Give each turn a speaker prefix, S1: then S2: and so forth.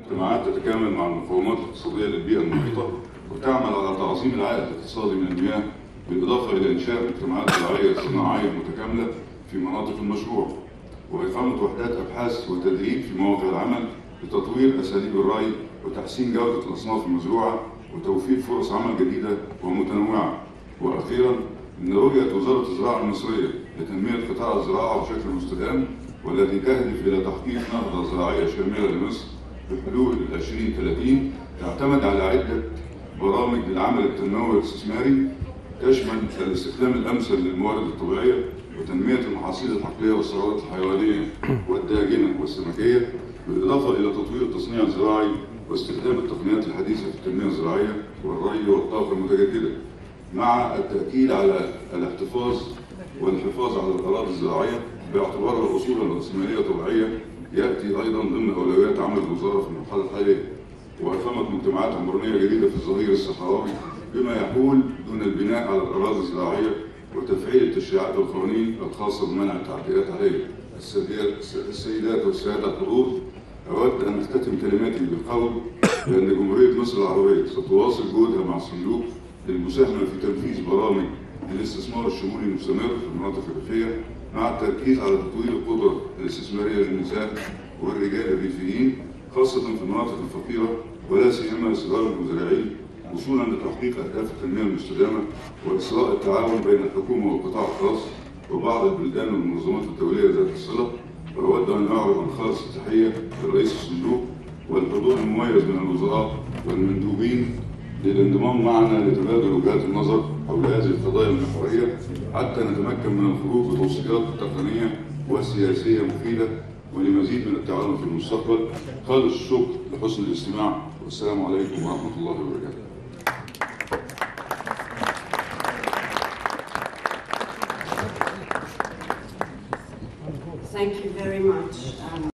S1: اجتماعات تتكامل مع المقومات الاقتصادية للبيئة المحيطة، وتعمل على تعظيم العائد الاقتصادي من المياه، بالإضافة إلى إنشاء مجتمعات زراعية صناعية متكاملة في مناطق المشروع، وإقامة وحدات أبحاث وتدريب في مواقع العمل لتطوير أساليب الري وتحسين جودة الأصناف المزروعة وتوفير فرص عمل جديدة ومتنوعة. وأخيراً، إن رؤية وزارة الزراعة المصرية لتنمية قطاع الزراعة بشكل مستدام، والذي تهدف إلى تحقيق نهضة زراعية شاملة لمصر بحلول 2030، تعتمد على عدة برامج للعمل التنموي والاستثماري تشمل الاستخدام الأمثل للموارد الطبيعية وتنمية المحاصيل الحقلية والثروات الحيوانية والداجنة والسمكية، بالإضافة إلى تطوير التصنيع الزراعي واستخدام التقنيات الحديثة في التنمية الزراعية والري والطاقة المتجددة، مع التأكيد على الاحتفاظ والحفاظ على الأراضي الزراعية باعتبارها أصولا رأسمالية طبيعية، يأتي أيضا ضمن أولويات عمل الوزارة في المرحلة الحالية. وإقامة مجتمعات عمرانية جديدة في الظهير الصحراوي بما يحول دون البناء على الأراضي الزراعية، وتفعيل التشريعات والقوانين الخاصة بمنع التعديات عليها. السيدات والسادة الحضور، أود أن أختتم كلماتي بالقول بأن جمهورية مصر العربية ستواصل جهودها مع الصندوق للمساهمة في تنفيذ برامج الاستثمار الشمولي المستمر في المناطق الريفية، مع التركيز على تطوير القدرة الاستثمارية للنساء والرجال الريفيين خاصة في المناطق الفقيرة، ولا سيما صغار المزارعين، وصولا لتحقيق أهداف التنمية المستدامة وإسراء التعاون بين الحكومة والقطاع الخاص وبعض البلدان والمنظمات الدولية ذات الصلة. وأود أن أعرض عن خالص التحية لرئيس الصندوق والحضور المميز من الوزراء والمندوبين للانضمام معنا لتبادل وجهات النظر حول هذه القضايا المحورية، حتى نتمكن من الخروج بتوصيات تقنية وسياسية مفيدة ولمزيد من التعاون في المستقبل. خالص الشكر لحسن الاستماع، والسلام عليكم ورحمة الله وبركاته.
S2: Thank you very much.